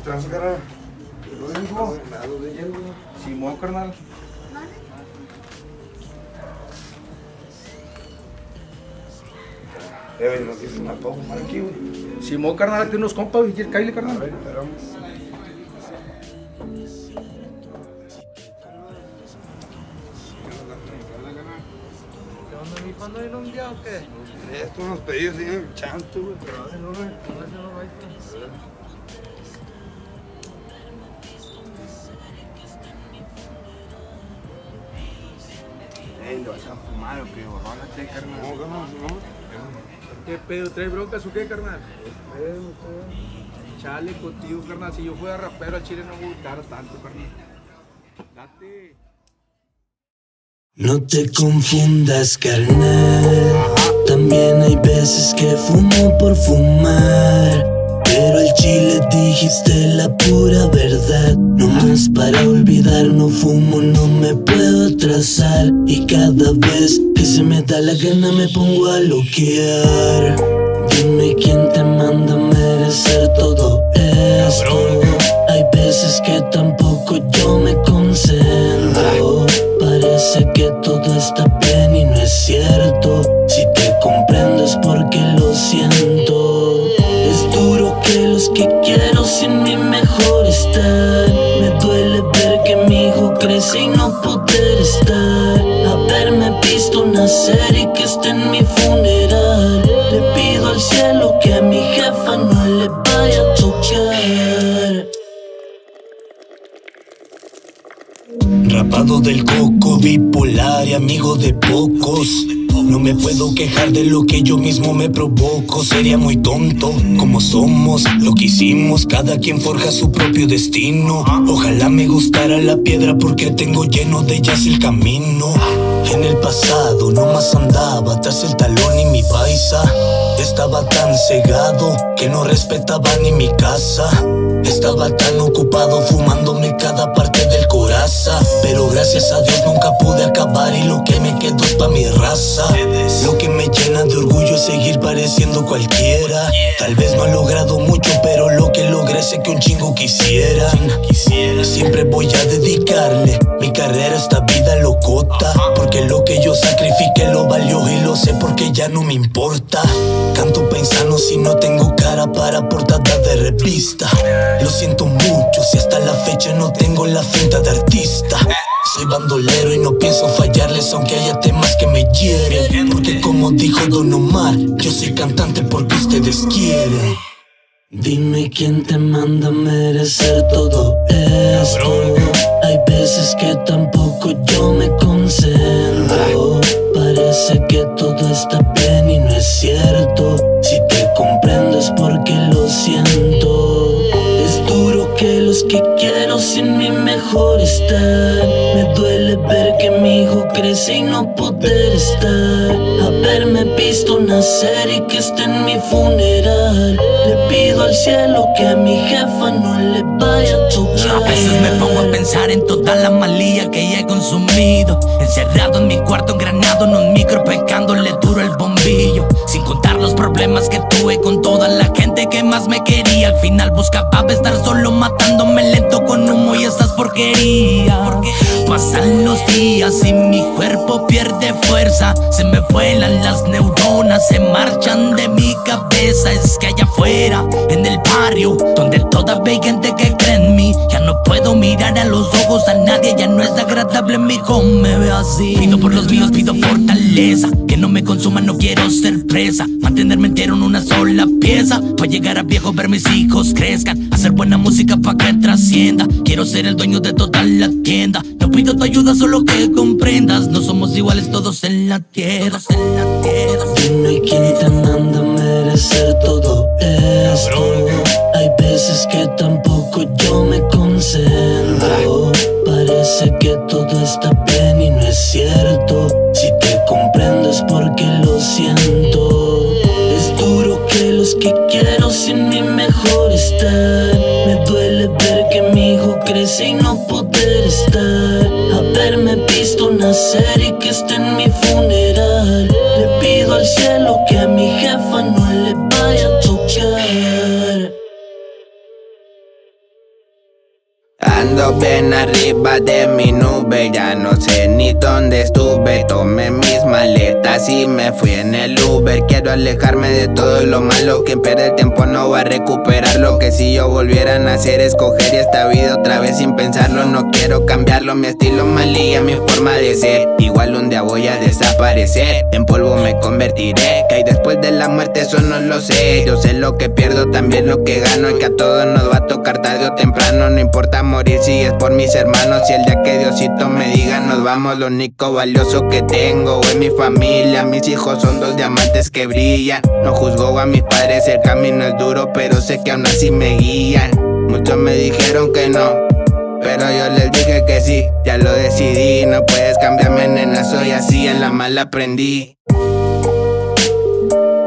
estás, cara? ¿Lo digo? Simón, carnal. No tienes una topa, fumar aquí, güey. Simón, carnal, tiene unos compas, güey. Cállate, carnal. A ver, esperamos. ¿Cuándo hay un día o qué? Estos unos pedidos ahí en el chanto, güey, pero no, güey. ¿Le vas a fumar o qué? Bórrate, carnal. No, carnal, no. ¿Qué pedo? ¿Traes broncas o qué, carnal? Chale contigo, carnal. Si yo fuera rapero al chile no me gustara tanto, carnal. Date. No te confundas, carnal. También hay veces que fumo por fumar, pero al chile dijiste la pura verdad. No más para olvidar, no fumo, no me puedo atrasar. Y cada vez que se me da la gana me pongo a loquear. Dime quién te manda a merecer todo esto. Hay veces que tampoco yo me concentro. Parece que todo está bien y no es cierto. Si te comprendo es porque lo siento. Es duro que los que quiero sin mí mejor están. Me duele ver que mi hijo crece y no poder estar. Haberme visto nacer y que esté en mi funeral. Le pido al cielo que a mi jefa no le vaya a tocar. Rapado del coco, bipolar y amigo de pocos. No me puedo quejar de lo que yo mismo me provoco. Sería muy tonto, como somos, lo que hicimos. Cada quien forja su propio destino. Ojalá me gustara la piedra porque tengo lleno de ellas el camino. En el pasado nomás andaba tras el talón y mi paisa. Estaba tan cegado que no respetaba ni mi casa. Estaba tan ocupado fumándome cada parte del coraza. Pero gracias a Dios nunca pude acabar y lo que me quedó es pa' mi raza. Lo que me llena de orgullo es seguir pareciendo cualquiera. Tal vez no he logrado mucho, pero lo que logré sé que un chingo quisiera. Siempre voy a dedicarle mi carrera a esta vida locota, porque lo que yo sacrifiqué lo valió y lo sé porque ya no me importa. Canto pensando si no tengo cara para portada de revista. Lo siento mucho si hasta la fecha no tengo la finta de artista. Soy bandolero y no pienso fallarles aunque haya temas que me hieren. Porque como dijo Don Omar, yo soy cantante porque ustedes quieren. Dime quién te manda a merecer todo esto. Hay veces que tampoco yo me concentro. Parece que todo está bien y no es cierto. Si te comprendo es porque lo siento. Es duro que los que quiero sin mí mejor están. Me duele ver que mi hijo crece y no poder estar. Haberme visto nacer y que esté en mi funeral. Le pido al cielo que a mi jefa no le vaya a tocar. A veces me pongo a pensar en toda la malía que he consumido. Encerrado en mi cuarto engranado en un micro pecándole duro el bombillo. Sin contar los problemas que tuve con toda la gente que más me quería. Al final buscaba estar solo matándome lento con humo y estas porquerías. Pasan los días y mi cuerpo pierde fuerza. Se me vuelan las neuronas, se marchan de mi cabeza. Es que allá afuera, en el barrio, donde todavía hay gente que cree en mí, ya no puedo mirar a los ojos a nadie, ya no es agradable mi hijo me ve así. Pido por los míos, pido fortaleza, que no me consuman, no quiero ser presa. Mantenerme entero en una sola pieza, pa' llegar a viejo ver mis hijos crezcan. Hacer buena música pa' que trascienda. Quiero ser el dueño de toda la tienda. No pido tu ayuda, solo que comprendas. No somos iguales todos en la tierra. Dime quién te manda a merecer todo esto. Hay veces que tampoco yo me concentro. Parece que todo está bien y no es cierto. Si te comprendo es porque lo siento. Es duro que los que quiero sin mí mejor están. Me duele ver que mi hijo crece y no poder estar. Haberme visto nacer y que esté en mi funeral. Le pido al cielo que a mi jefa no le vaya a tocar. Ando bien arriba de mi nube, ya no sé ni dónde estuve. Tomé mis maletas y me fui en el Uber. Quiero alejarme de todo lo malo, quien pierde el tiempo no va a recuperar. Lo que si yo volviera a nacer, escogería esta vida otra vez sin pensarlo. No quiero cambiarlo, mi estilo malía, mi forma de ser. Igual un día voy a desaparecer, en polvo me convertiré. Que hay después de la muerte, eso no lo sé. Yo sé lo que pierdo, también lo que gano, y que a todos nos va a tocar tarde o temprano. No importa morir si es por mis hermanos, y el día que Diosito me diga nos vamos, lo único valioso que tengo es mi familia. Mis hijos son 2 diamantes que brillan. No juzgo a mis padres, el camino es duro, pero sé que aún así me guían. Muchos me dijeron que no, pero yo les dije que sí, ya lo decidí. No puedes cambiarme, nena, soy así, en la mala aprendí.